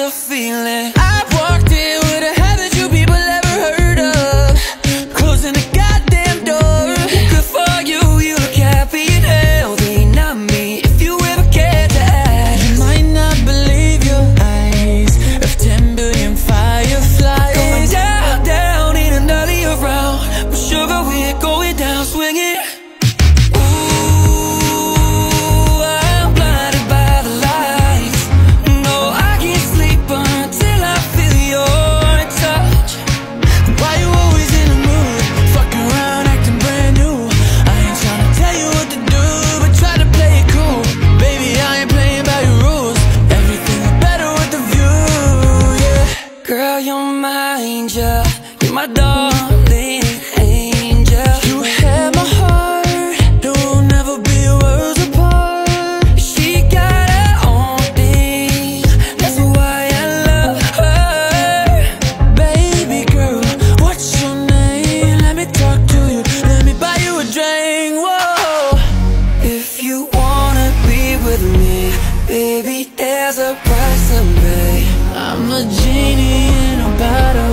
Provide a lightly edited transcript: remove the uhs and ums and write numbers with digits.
a feeling. I walked in with a habit you people ever heard of, closing the goddamn door. Good for you, you look happy and healthy. Not me, if you ever cared to ask. You might not believe your eyes of 10 billion fireflies going down, down in another year round. But sugar, we're going down swinging. Girl, you're my angel, you're my darling angel. You have my heart, there will never be worlds apart. She got her own thing, that's why I love her. Baby girl, what's your name? Let me talk to you, let me buy you a drink. Whoa. If you wanna be with me, baby, there's a price to pay. I'm a genie in a bottle.